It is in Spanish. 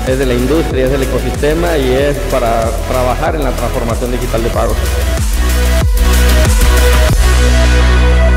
es de la industria, es del ecosistema y es para trabajar en la transformación digital de pagos.